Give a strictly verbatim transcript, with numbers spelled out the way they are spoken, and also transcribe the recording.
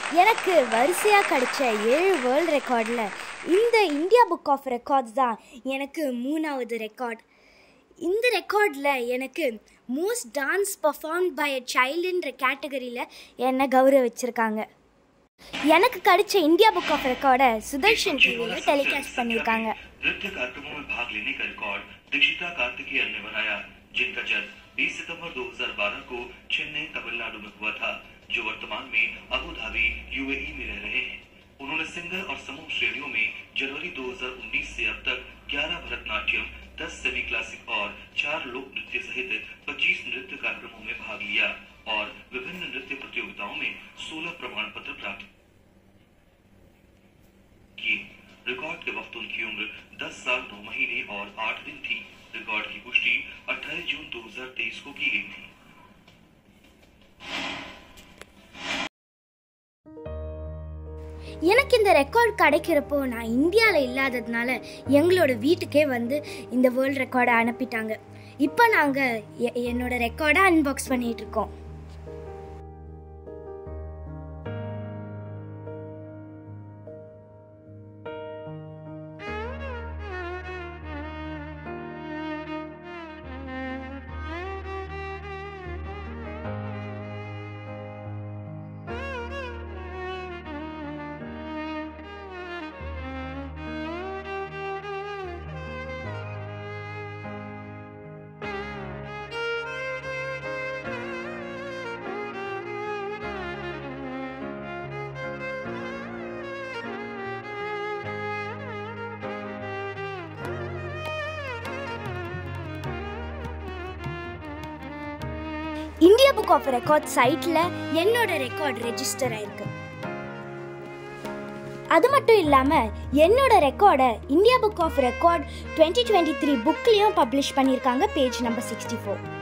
எனக்கு வரிசையாக கிடைச்ச ஏழு வேர்ல்டு ரெக்கார்டில் இந்த இந்தியா புக் ஆஃப் ரெக்கார்ட்ஸ் தான் எனக்கு மூணாவது ரெக்கார்ட். இந்த ரெக்கார்டில் எனக்கு most dance perform by a சைல்டுன்ற கேட்டகரியில் என்னை கௌரவிச்சிருக்காங்க. எனக்கு கிடைச்ச இந்தியா புக் ஆஃப் ரெக்கார்டை சுதர்ஷன் டிவியில் டெலிகாஸ்ட் பண்ணியிருக்காங்க. नृत्य कार्यक्रमों में भाग लेने का रिकॉर्ड दीक्षिता कार्तिकेयन ने बनाया, जिनका जन्म बीस सितंबर दो हज़ार बारह को चेन्नई तमिलनाडु में हुआ था, जो वर्तमान में अबू धाबी यूएई में रह रहे हैं. उन्होंने सिंगल और समूह श्रेणियों में जनवरी दो हज़ार उन्नीस से अब तक ग्यारह भरतनाट्यम, दस सेमी क्लासिक और चार लोक नृत्य सहित पच्चीस नृत्य कार्यक्रमों में भाग लिया और विभिन्न नृत्य प्रतियोगिताओं में सोलह प्रमाण पत्र प्राप्त किए. रिकॉर्ड के वक्त उनकी उम्र दस साल नौ महीने और आठ दिन थी. रिकॉर्ड की पुष्टि अट्ठाईस जून दो हज़ार तेईस को की गई थी. எனக்கு இந்த ரெக்கார்ட் கிடைக்கிறப்போ நான் இந்தியாவில் இல்லாததுனால எங்களோட வீட்டுக்கே வந்து இந்த வேர்ல்டு ரெக்கார்டை அனுப்பிட்டாங்க. இப்போ நாங்கள் என்னோட ரெக்கார்டை அன்பாக்ஸ் பண்ணிகிட்டு இருக்கோம். இந்தியா புக் ஆஃப் ரெக்கார்ட் சைட்டில் என்னோட ரெக்கார்ட் ரெஜிஸ்டர் ஆயிருக்கு. அது மட்டும் இல்லாமல் என்னோட ரெக்கார்டை India book of record twenty twenty three புக்லேயும் பப்ளிஷ் பண்ணியிருக்காங்க, பேஜ் நம்பர் சிக்ஸ்டி ஃபோர்.